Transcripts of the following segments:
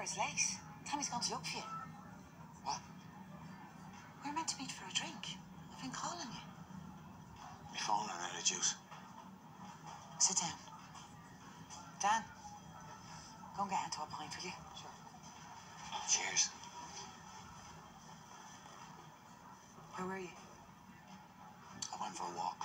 hours late. Tammy's gone to look for you. What? We're meant to meet for a drink. I've been calling you. My phone ran out of juice. Sit down. Dan, go and get into a pint, will you? Sure. Cheers. Where were you? I went for a walk.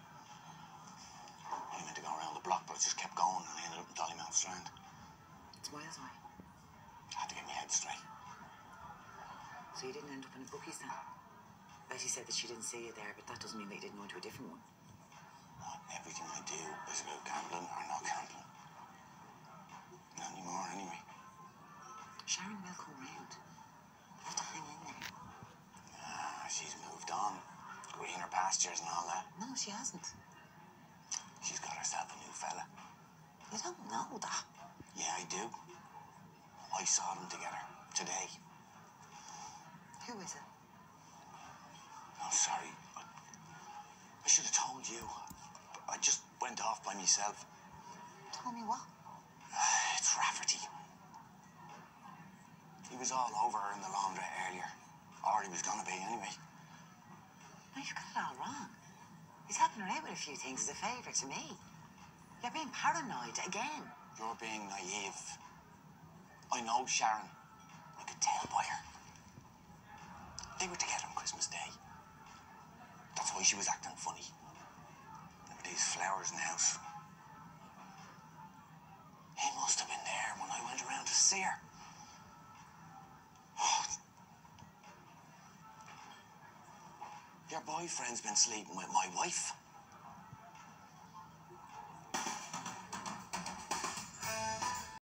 I meant to go around the block, but I just kept going and I ended up in Dollymount Strand. It's miles away. I had to get my head straight. So you didn't end up in a bookies then? Betty said that she didn't see you there, but that doesn't mean that you didn't go into a different one. Not everything I do is about gambling or not gambling. Not anymore, anyway. Sharon will come round. You have to hang in there. She's moved on. Greener pastures and all that. No, she hasn't. She's got herself a new fella. You don't know that. Yeah, I do. I saw them together today. Who is it? I'm sorry. I should have told you. I just went off by myself. Told me what? It's Rafferty. He was all over her in the laundrette earlier. Or he was gonna be anyway. No, you've got it all wrong. He's helping her out with a few things as a favour to me. You're being paranoid again. You're being naive. I know Sharon. I could tell by her. They were together on Christmas Day. That's why she was acting funny. There were these flowers in the house. He must have been there when I went around to see her. Your boyfriend's been sleeping with my wife.